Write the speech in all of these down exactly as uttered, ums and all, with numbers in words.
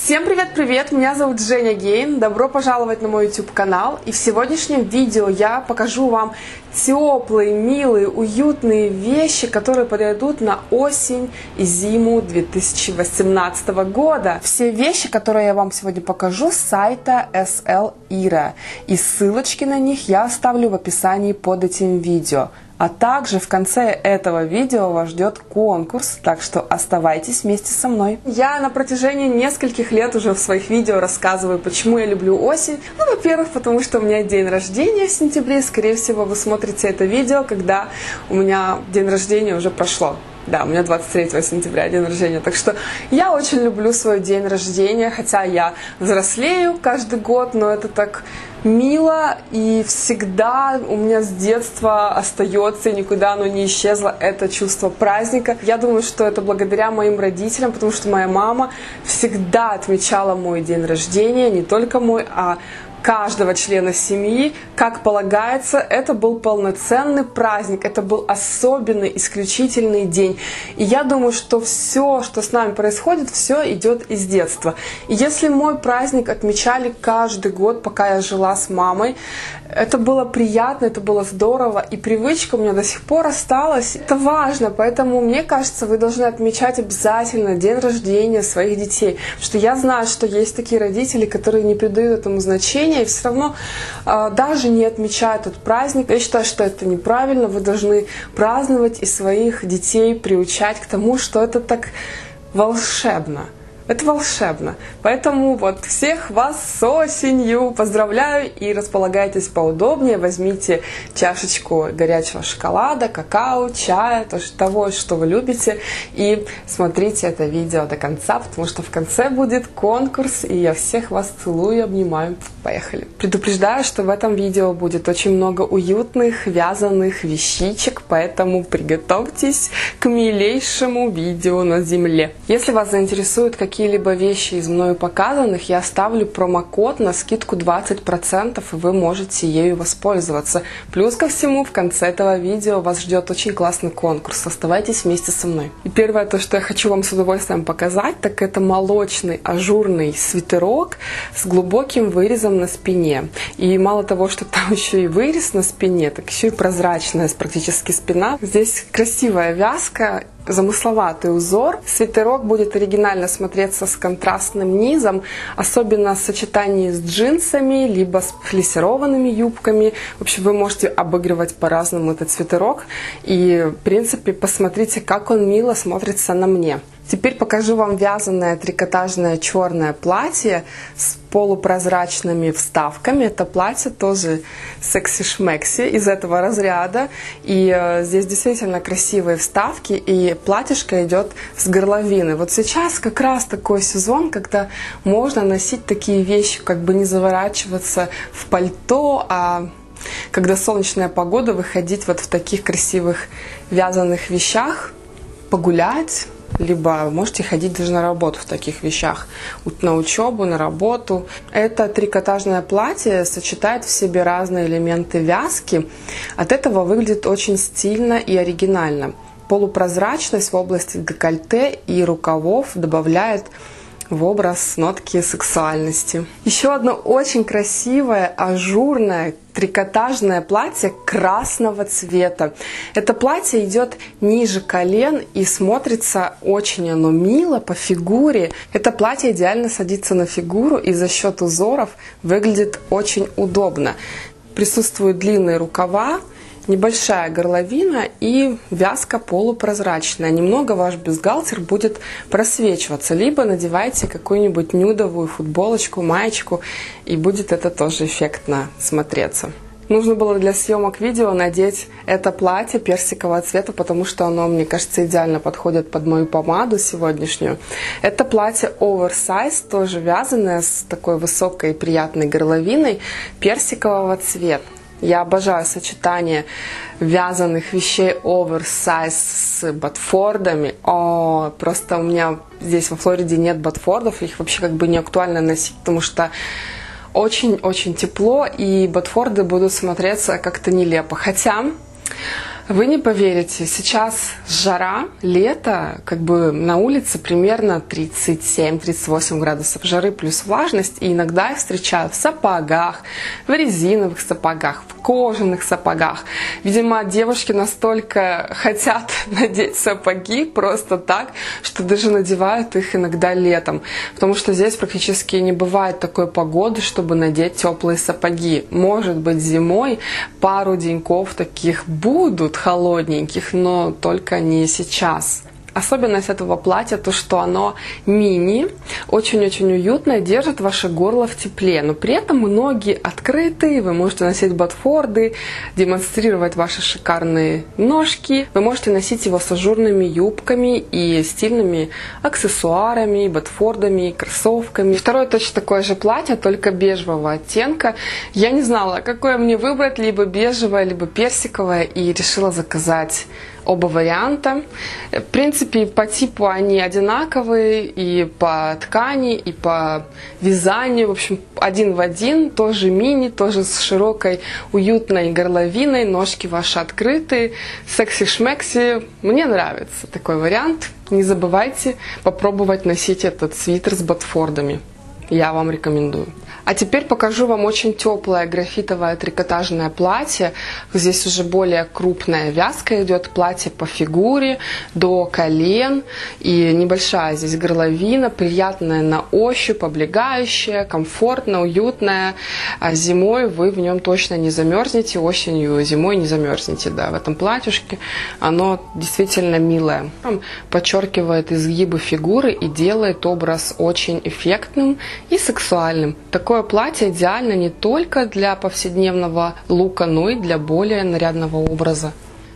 Всем привет-привет! Меня зовут Женя Гейн. Добро пожаловать на мой YouTube канал. И в сегодняшнем видео я покажу вам теплые, милые, уютные вещи, которые подойдут на осень и зиму две тысячи восемнадцатого года. Все вещи, которые я вам сегодня покажу, с сайта эс эл ира. И ссылочки на них я оставлю в описании под этим видео. А также в конце этого видео вас ждет конкурс, так что оставайтесь вместе со мной. Я на протяжении нескольких лет уже в своих видео рассказываю, почему я люблю осень. Ну, во-первых, потому что у меня день рождения в сентябре. Скорее всего, вы смотрите это видео, когда у меня день рождения уже прошло. Да, у меня двадцать третьего сентября день рождения, так что я очень люблю свой день рождения, хотя я взрослею каждый год, но это так мило, и всегда у меня с детства остается, и никуда оно не исчезло, это чувство праздника. Я думаю, что это благодаря моим родителям, потому что моя мама всегда отмечала мой день рождения, не только мой, а каждого члена семьи, как полагается. Это был полноценный праздник, это был особенный, исключительный день. И я думаю, что все, что с нами происходит, все идет из детства. И если мой праздник отмечали каждый год, пока я жила с мамой, это было приятно, это было здорово, и привычка у меня до сих пор осталась. Это важно, поэтому, мне кажется, вы должны отмечать обязательно день рождения своих детей. Потому что я знаю, что есть такие родители, которые не придают этому значения, и все равно э, даже не отмечают этот праздник. Я считаю, что это неправильно. Вы должны праздновать и своих детей приучать к тому, что это так волшебно. Это волшебно. Поэтому вот всех вас с осенью поздравляю и располагайтесь поудобнее. Возьмите чашечку горячего шоколада, какао, чая, того, что вы любите. И смотрите это видео до конца, потому что в конце будет конкурс. И я всех вас целую, обнимаю. Поехали. Предупреждаю, что в этом видео будет очень много уютных вязаных вещичек, поэтому приготовьтесь к милейшему видео на земле. Если вас заинтересуют какие какие-либо вещи из мною показанных, я оставлю промокод на скидку двадцать процентов, и вы можете ею воспользоваться. Плюс ко всему, в конце этого видео вас ждет очень классный конкурс. Оставайтесь вместе со мной. И первое, то, что я хочу вам с удовольствием показать, так это молочный ажурный свитерок с глубоким вырезом на спине. И мало того, что там еще и вырез на спине, так еще и прозрачная практически спина. Здесь красивая вязка, замысловатый узор. Свитерок будет оригинально смотреться с контрастным низом, особенно в сочетании с джинсами, либо с флисированными юбками. В общем, вы можете обыгрывать по-разному этот свитерок. И, в принципе, посмотрите, как он мило смотрится на мне. Теперь покажу вам вязаное трикотажное черное платье с полупрозрачными вставками. Это платье тоже секси-шмекси из этого разряда. И э, здесь действительно красивые вставки, и платьишко идет с горловины. Вот сейчас как раз такой сезон, когда можно носить такие вещи, как бы не заворачиваться в пальто, а когда солнечная погода, выходить вот в таких красивых вязаных вещах, погулять. Либо можете ходить даже на работу в таких вещах, на учебу, на работу. Это трикотажное платье сочетает в себе разные элементы вязки. От этого выглядит очень стильно и оригинально. Полупрозрачность в области декольте и рукавов добавляет в образ нотки сексуальности. Еще одно очень красивое, ажурное, трикотажное платье красного цвета. Это платье идет ниже колен и смотрится очень оно мило по фигуре. Это платье идеально садится на фигуру и за счет узоров выглядит очень удобно. Присутствуют длинные рукава, небольшая горловина и вязка полупрозрачная. Немного ваш бюстгальтер будет просвечиваться. Либо надевайте какую-нибудь нюдовую футболочку, маечку, и будет это тоже эффектно смотреться. Нужно было для съемок видео надеть это платье персикового цвета, потому что оно, мне кажется, идеально подходит под мою помаду сегодняшнюю. Это платье оверсайз, тоже вязаное, с такой высокой и приятной горловиной, персикового цвета. Я обожаю сочетание вязаных вещей оверсайз с ботфордами. О, просто у меня здесь во Флориде нет ботфордов, их вообще как бы не актуально носить, потому что очень-очень тепло, и ботфорды будут смотреться как-то нелепо. Хотя Вы не поверите, сейчас жара, лето, как бы на улице примерно тридцать семь — тридцать восемь градусов жары плюс влажность, и иногда я встречаю в сапогах, в резиновых сапогах, в кожаных сапогах. Видимо, девушки настолько хотят надеть сапоги просто так, что даже надевают их иногда летом, потому что здесь практически не бывает такой погоды, чтобы надеть теплые сапоги. Может быть, зимой пару деньков таких будут холодненьких, но только не сейчас. Особенность этого платья то, что оно мини, очень-очень уютное, держит ваше горло в тепле, но при этом ноги открыты, вы можете носить ботфорды, демонстрировать ваши шикарные ножки, вы можете носить его с ажурными юбками и стильными аксессуарами, ботфордами, кроссовками. Второе точно такое же платье, только бежевого оттенка. Я не знала, какое мне выбрать, либо бежевое, либо персиковое, и решила заказать оба варианта. В принципе, по типу они одинаковые и по ткани, и по вязанию. В общем, один в один. Тоже мини, тоже с широкой, уютной горловиной. Ножки ваши открытые. Секси-шмекси. Мне нравится такой вариант. Не забывайте попробовать носить этот свитер с ботфордами. Я вам рекомендую. А теперь покажу вам очень теплое графитовое трикотажное платье. Здесь уже более крупная вязка идет, платье по фигуре, до колен. И небольшая здесь горловина, приятная на ощупь, облегающая, комфортно, уютная. А зимой вы в нем точно не замерзнете, осенью, зимой не замерзнете. Да, в этом платьюшке оно действительно милое. Подчеркивает изгибы фигуры и делает образ очень эффектным и сексуальным. Такое платье идеально не только для повседневного лука, но и для более нарядного образа.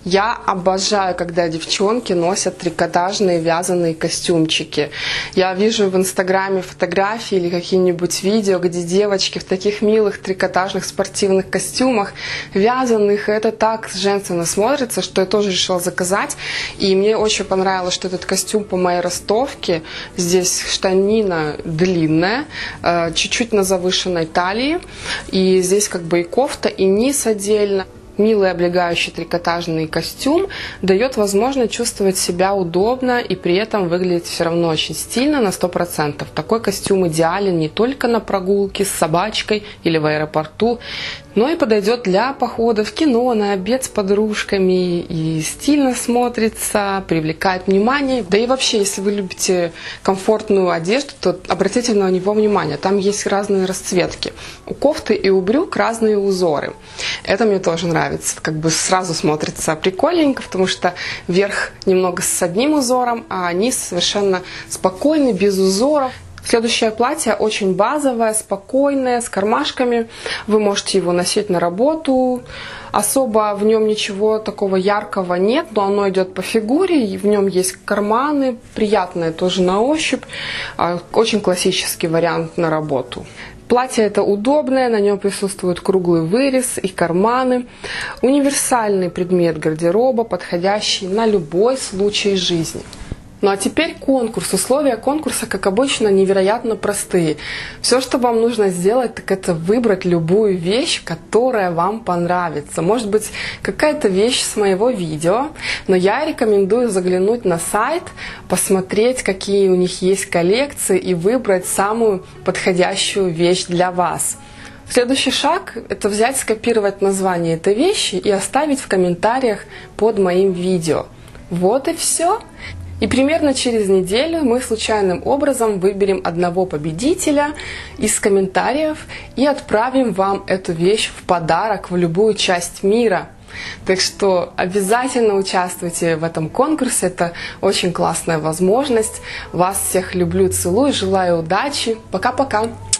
Я обожаю, когда девчонки носят трикотажные вязаные костюмчики. Я вижу в инстаграме фотографии или какие-нибудь видео, где девочки в таких милых трикотажных спортивных костюмах, вязаных. И это так женственно смотрится, что я тоже решила заказать. И мне очень понравилось, что этот костюм по моей ростовке. Здесь штанина длинная, чуть-чуть на завышенной талии. И здесь как бы и кофта, и низ отдельно. Милый облегающий трикотажный костюм дает возможность чувствовать себя удобно и при этом выглядеть все равно очень стильно на сто процентов. Такой костюм идеален не только на прогулке с собачкой или в аэропорту, но и подойдет для похода в кино, на обед с подружками, и стильно смотрится, привлекает внимание. Да и вообще, если вы любите комфортную одежду, то обратите на него внимание. Там есть разные расцветки. У кофты и у брюк разные узоры. Это мне тоже нравится. Как бы сразу смотрится прикольненько, потому что верх немного с одним узором, а низ совершенно спокойный, без узоров. Следующее платье очень базовое, спокойное, с кармашками. Вы можете его носить на работу. Особо в нем ничего такого яркого нет, но оно идет по фигуре. И в нем есть карманы, приятное тоже на ощупь. Очень классический вариант на работу. Платье это удобное, на нем присутствует круглый вырез и карманы. Универсальный предмет гардероба, подходящий на любой случай жизни. Ну а теперь конкурс. Условия конкурса, как обычно, невероятно простые. Все, что вам нужно сделать, так это выбрать любую вещь, которая вам понравится. Может быть, какая-то вещь с моего видео, но я рекомендую заглянуть на сайт, посмотреть, какие у них есть коллекции и выбрать самую подходящую вещь для вас. Следующий шаг – это взять, скопировать название этой вещи и оставить в комментариях под моим видео. Вот и все. И примерно через неделю мы случайным образом выберем одного победителя из комментариев и отправим вам эту вещь в подарок в любую часть мира. Так что обязательно участвуйте в этом конкурсе, это очень классная возможность. Вас всех люблю, целую, желаю удачи. Пока-пока!